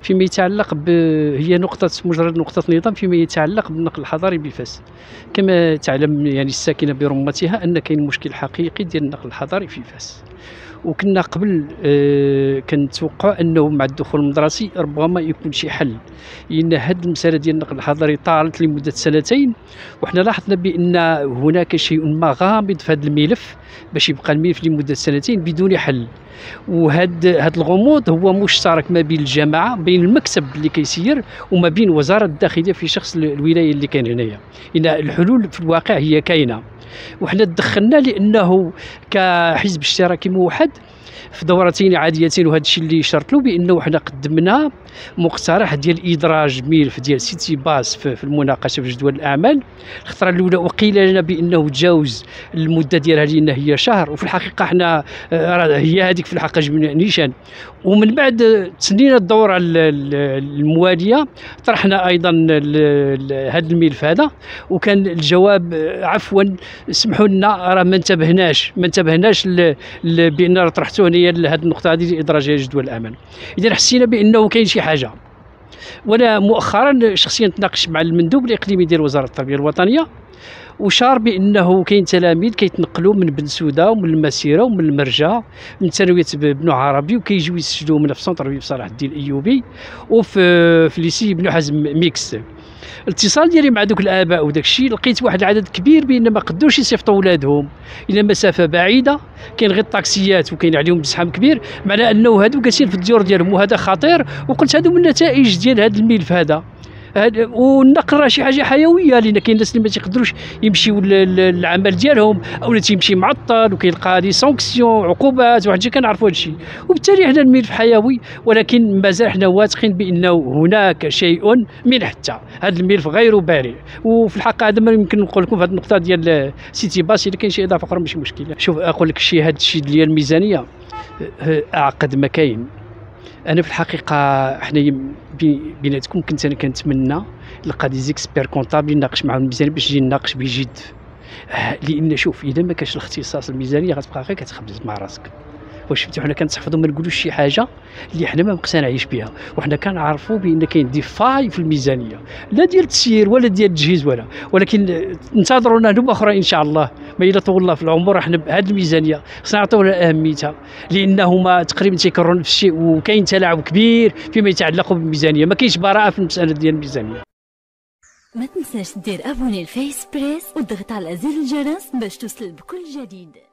فيما يتعلق هي مجرد نقطة نظام فيما يتعلق بالنقل الحضري بفاس. كما تعلم يعني الساكنة برمتها أن كاين مشكل حقيقي ديال النقل الحضري في فاس. وكنا قبل كنتوقع انه مع الدخول المدرسي ربما يكون شي حل، لان هذه المساله ديال النقل الحضري طالت لمده سنتين، وحنا لاحظنا بان هناك شيء ما غامض في هذا الملف باش يبقى الملف لمده سنتين بدون حل. وهذا الغموض هو مشترك ما بين الجماعه، بين المكتب اللي كيسير وما بين وزاره الداخليه في شخص الولايه اللي كاين هنايا. ان الحلول في الواقع هي كاينه، وحنا تدخلنا لانه كحزب اشتراكي موحد في دورتين عاديتين، وهذا الشيء اللي شرط له بانه حنا قدمنا مقترح ديال ادراج ملف ديال سيتي باس في المناقشه في جدول الاعمال. الخطره الاولى وقيل لنا بانه تجاوز المده ديالها لان هي شهر، وفي الحقيقه حنا هي هذيك في الحقيقه جبنا نيشان. ومن بعد تسنينا الدوره المواليه طرحنا ايضا هذا الملف هذا، وكان الجواب عفوا سمحوا لنا راه ما انتبهناش بان طرحتوه هي لهذه النقطه هذه لادراجها جدول الاعمال. اذا حسينا بانه كاين شي حاجه. وانا مؤخرا شخصيا تناقشت مع المندوب الاقليمي ديال وزاره التربيه الوطنيه، وشار بانه كاين تلاميذ كيتنقلوا من بن سوده ومن المسيره ومن المرجع من ثانويه بنو عربي، وكيجيو يسجلوا من في سونتر بن صلاح الدين الايوبي وفي ليسي بن حزم ميكس. الاتصال ديالي مع دوك الاباء وداك الشيء لقيت واحد العدد كبير بان ما قدوش يصيفطوا اولادهم الى مسافه بعيده، كاين غير الطاكسيات وكاين عليهم زحام كبير، معنى انه هادو جالسين في الديور ديالهم، وهذا خطير. وقلت هادو من النتائج ديال هذا الملف هذا. والنقل راه شي حاجه حيويه، لان كاين الناس اللي ما تيقدروش يمشيو للعمل ديالهم، او تيمشي معطل وكيلقى دي سانكسيون عقوبات، واحد الشيء كنعرفوا هذا الشيء. وبالتالي حنا الملف حيوي، ولكن مازال حنا واثقين بانه هناك شيء من حتى هذا الملف غير بارع. وفي الحقيقه هذا ما يمكن نقول لكم في هذه النقطه ديال سيتي باس. الا كاين شي اضافه اخرى ماشي مشكله. شوف اقول لك شيء، هذا الشيء ديال الميزانيه اعقد ما كاين. انا في الحقيقه احنا بيناتكم كنت انا كنتمنى نلقى دي زيكسبير كونطابل نناقش معاهم الميزانيه باش نجي نناقش بجد. لان شوف اذا ما كانش الاختصاص الميزانيه غتبقى غير كتخبز مع راسك. واش شفتوا حنا كنتحفظوا ما نقولوش شي حاجه اللي حنا ما مقتنعيش بها، وحنا كنعرفوا بان كاين دي فاي في الميزانيه، لا ديال التسيير ولا ديال التجهيز ولكن انتظرونا نوبه اخرى ان شاء الله. ما الا طول الله في العمر حنا بهذه الميزانيه خصنا نعطيوها اهميتها، لانهما تقريبا تيكررون في الشيء، وكاين تلاعب كبير فيما يتعلق بالميزانيه. ما كاينش براءه في المساله ديال الميزانيه. ما تنساش دير ابوني الفيس بريس وتضغط على زر الجرس باش توصل بكل جديد.